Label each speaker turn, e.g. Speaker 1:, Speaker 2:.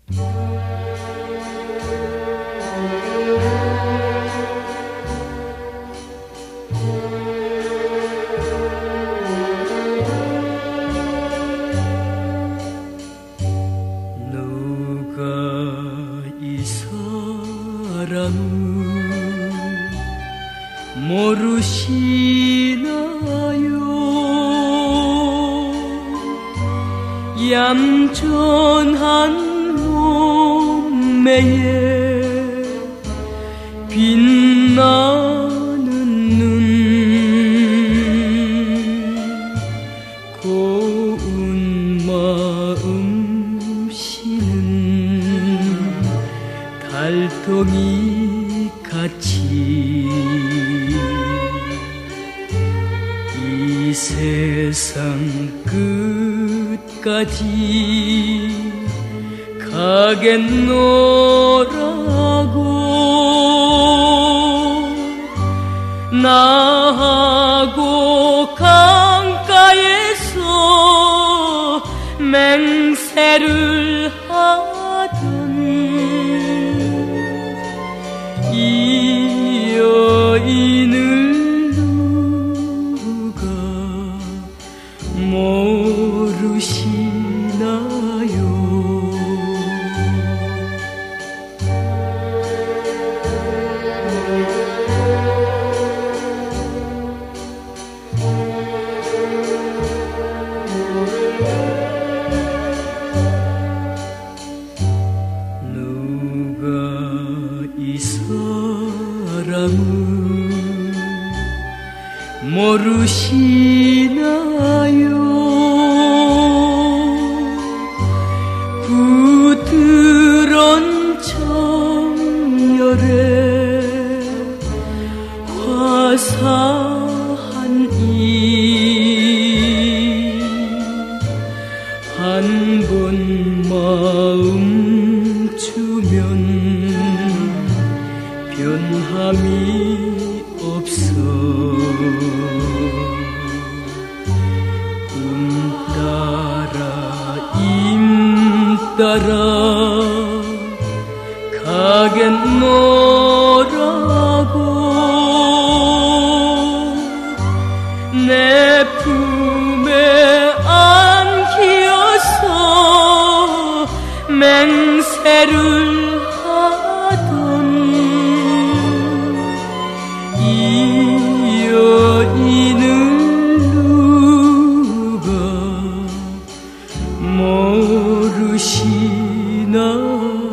Speaker 1: 누가 이 사랑을 모르시나요? 얌전한 몸매에 빛나는 눈, 고운 마음 씨는 달덩이 같이 이 세상 끝까지 가겠노라고 나하고 강가에서 맹세를 하던 이 여인을 누가 모르시나요? 누가 이 사랑을 모르시나요? 부드러운 정열에 화사한 이 한 번 마음 주면 변함이 없어 꿈 따라 임 따라 가겠노라고 내 품에 안기어서 맹세를 하던 이 여인을 누가 모르시나요?